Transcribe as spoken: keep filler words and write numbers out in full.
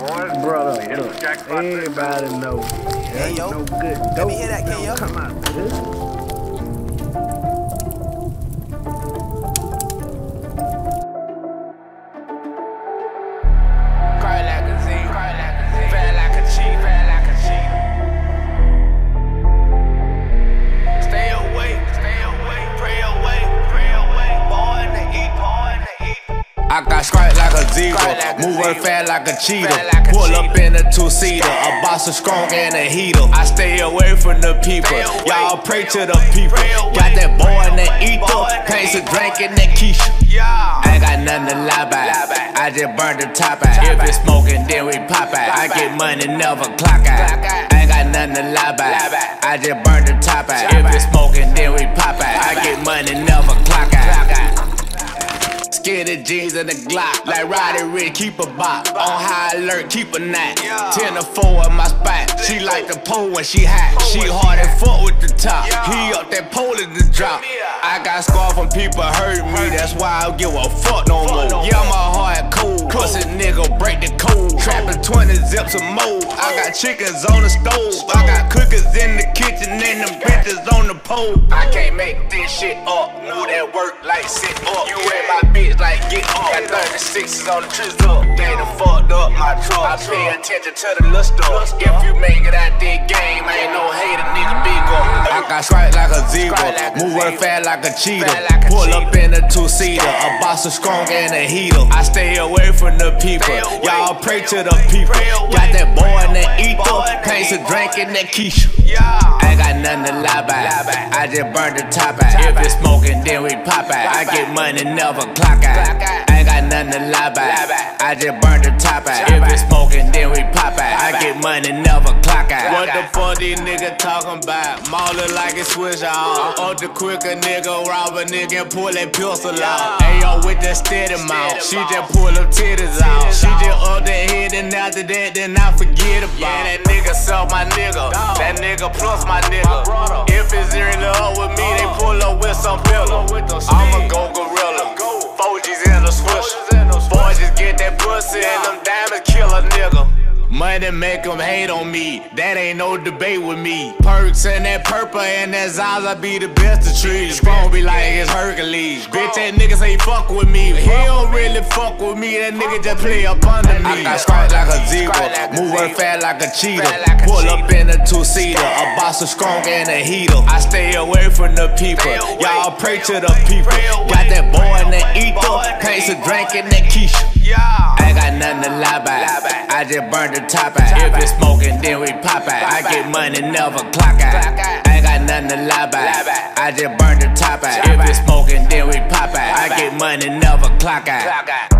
boys. Brother, look, everybody know. Hey, yo. No good dope. Let me hear that, K, yo. Come out, dude. I got striped like a zebra, moving fast like a cheetah. Pull up in a two-seater, a boss is strong and a heater. I stay away from the people, y'all pray to the people. Got that boy in the ether, pays a drink in that quiche. I ain't got nothing to lie about, I just burn the top out. If it's smoking, then we pop out. I get money, never clock out. I ain't got nothing to lie about, I just burn the top out. If it's smoking, then we pop out. I get money, never clock out. Skinny jeans and a Glock, like Roddy Rich, keep a bop. On high alert, keep a knot. Ten to four in my spot. She like the pole when she hot. She hard and fuck with the top. He up that pole at the drop. I got scar from people hurt me, that's why I don't give a fuck no more. Yeah, my heart cold, pussy nigga break the code. Trapping twenty zips of mold. I got chickens on the stove. I got cookers in the kitchen and them bitches on the pole. I can't make this shit up. Move that work like sit up. You ain't my bitch like get up. Got thirty-sixes on the trigger. They done fucked up my truck. I pay attention to the little stuff. If you make it out this game, ain't no hater, nigga, big up. I got striped like a zebra, moving fast like a cheetah. Pull up in a two-seater, a boss is strong and a heater. I stay away from the people, y'all pray to the people. Got that boy in the ether, pays a drink in that quiche. I ain't got nothing to lie about, I just burn the top out. If it's smoking, then we pop out. I get money, never clock out. I ain't got nothing to lie about, I just burn the top out. If it's smoking, then we pop out. I get money, never clock out. What the fuck these niggas talking about? Mauling like a switch out. Up the quicker nigga, rob a nigga and pull that pistol out. Ayo with that steady mouth, she just pull her titties out. She just up the head and after that, then I forget about. Yeah, that nigga sell my nigga, that nigga plus my nigga. If it's really up with me, they pull up with some pillow. I'ma go gorilla. Four G's in a swisher. Boys just get that pussy and them diamonds kill a nigga. Money make them hate on me, that ain't no debate with me. Perks and that purple and that Zaza be the best of trees. Spawn be like it's Hercules. Bitch, that nigga say fuck with me. He don't really fuck with me, that nigga just play up under me. I got striped like a zebra, moving fast like a cheetah. Pull up in a two-seater, a boss is strong and a heater. I stay away from the people, y'all pray to the people. Got that boy in the ether, pays a drink in that quiche. I ain't got nothing to lie about, I just burn the top out. If it's smoking, then we pop out. I get money, never clock out. I ain't got nothing to lie about, I just burn the top out. If it's smoking, then we pop out. I get money, never clock out.